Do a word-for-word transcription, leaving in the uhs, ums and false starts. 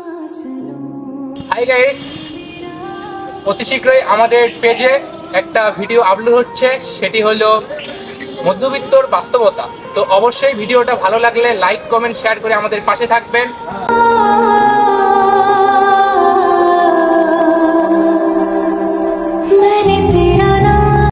Hi guys, অতি শীঘ্রই আমাদের পেজে একটা ভিডিও আপলোড হচ্ছে, সেটি হলো মধ্যবিত্তর বাস্তবতা। তো অবশ্যই ভিডিওটা ভালো লাগলে লাইক কমেন্ট শেয়ার করে আমাদের পাশে থাকবেন।